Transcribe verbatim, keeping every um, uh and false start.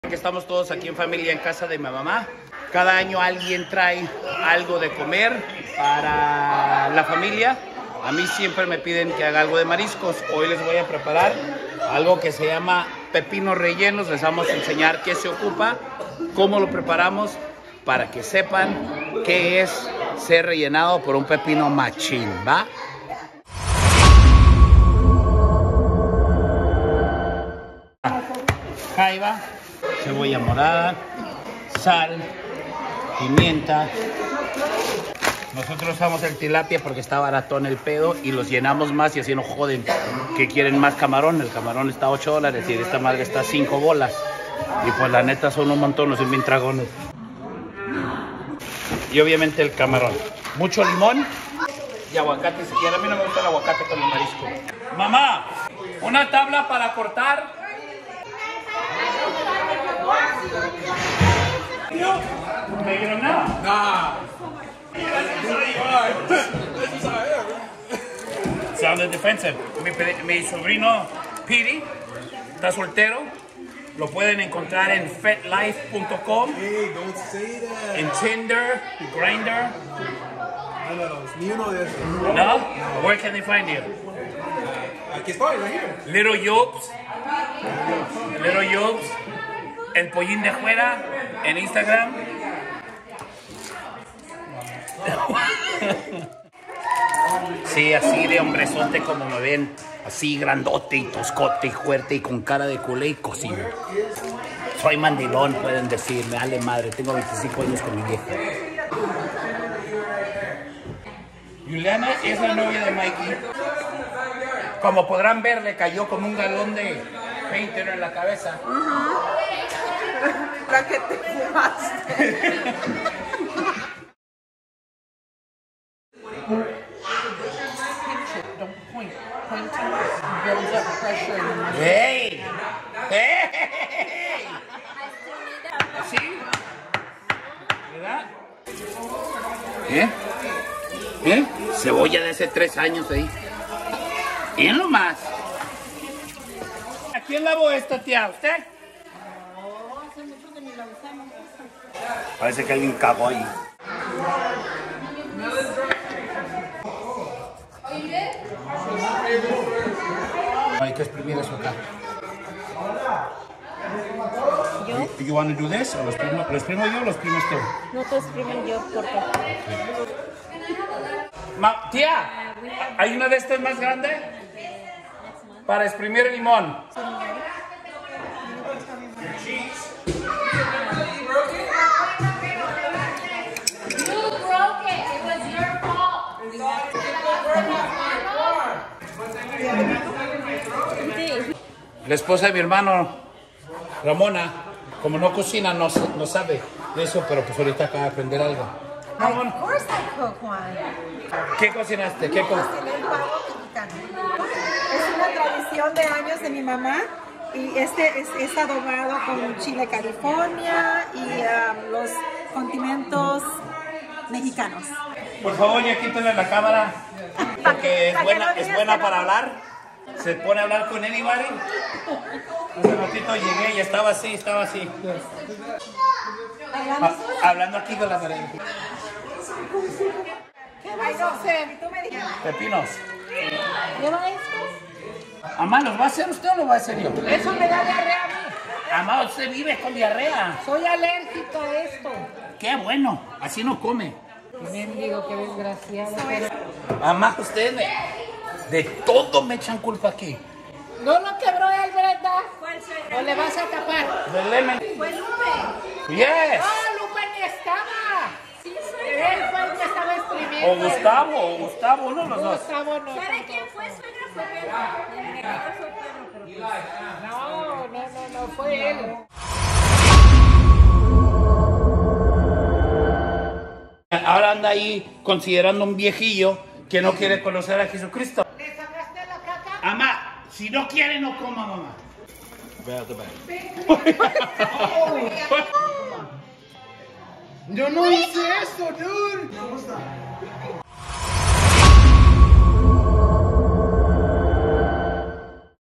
Que estamos todos aquí en familia en casa de mi mamá. Cada año alguien trae algo de comer para la familia. A mí siempre me piden que haga algo de mariscos. Hoy les voy a preparar algo que se llama pepinos rellenos. Les vamos a enseñar qué se ocupa, cómo lo preparamos, para que sepan qué es ser rellenado por un pepino machín, ¿va? Jaiba, cebolla morada, sal, pimienta. Nosotros usamos el tilapia porque está baratón el pedo y los llenamos más y así no joden que quieren más camarón. El camarón está a ocho dólares y esta madre está a cinco bolas. Y pues la neta son un montón, no son bien dragones. Y obviamente el camarón. Mucho limón y aguacate si quieren. A mí no me gusta el aguacate con el marisco. Mamá, una tabla para cortar. ¿Me dieron nada? Nah. Sound defensive. Mi, mi sobrino Piri está soltero. Lo pueden encontrar en fet life punto com, Hey, don't say that. en Tinder, Grindr. No, no, no, ni uno de esos. No? Where can they find you? Aquí estoy, right here. Little Yobs. Little Yobs. El pollín de fuera en Instagram. Sí, así de hombrezote como me ven. Así grandote y toscote y fuerte y con cara de culé y cocina. Soy mandilón, pueden decir. Me vale madre. Tengo veinticinco años con mi vieja. Juliana es la novia de Mikey. Como podrán ver, le cayó como un galón de painter en la cabeza. Uh-huh. La que te fumaste. Don't point. Pointing builds up pressure in the muscle. ¡Hey! ¡Hey! ¿Así? ¿Verdad? ¿Eh? ¿Eh? Cebolla de hace tres años ahí. ¿Y lo más? ¿A quién lavó esta, tía? ¿Usted? No, hace mucho que ni la usamos. Parece que alguien cagó ahí. Hay que exprimir eso acá. ¿Yo? You want to do this? ¿O lo exprimo, lo exprimo yo o lo exprimes tú? No te exprimen yo, corta. Ma, tía, ¿hay una de estas más grande? Para exprimir el limón. La esposa de mi hermano, Ramona, como no cocina, no, no sabe de eso, pero pues ahorita acaba de aprender algo. Of course I cook one. ¿Qué cocinaste? ¿Qué co Cociné el pavo mexicano. Es una tradición de años de mi mamá y este es, es adobado con chile California y um, los condimentos mexicanos. Por favor, ya quítale la cámara, porque es buena, es buena para hablar. Se pone a hablar con anybody. Hace ratito llegué y estaba así, estaba así. Ha, hablando aquí con la pared. Ay, no sé, tú me dijiste. Pepinos. ¿Lleva esto? Amá, ¿los va a hacer usted o lo va a hacer yo? Eso me da diarrea a mí. Amá, usted vive con diarrea. Soy alérgica a esto. Qué bueno, así no come. Mendigo, qué desgraciado. Amá, usted me, de todo me echan culpa aquí. No lo quebró él, Brenda. ¿O le vas a tapar? The lemon. Fue Lupe. Yes. No, Lupe ni estaba. Sí, soy él fue el que estaba exprimiendo. O Gustavo, o Gustavo, uno de los dos. Gustavo no. ¿Sabe quién fue? Suegra fue Pedro. No, no, no, no, fue él. Ahora anda ahí considerando un viejillo que no quiere conocer a Jesucristo. ¿Le sacaste la caca? Amá, si no quiere, no coma, mamá. Yo no hice eso, dude.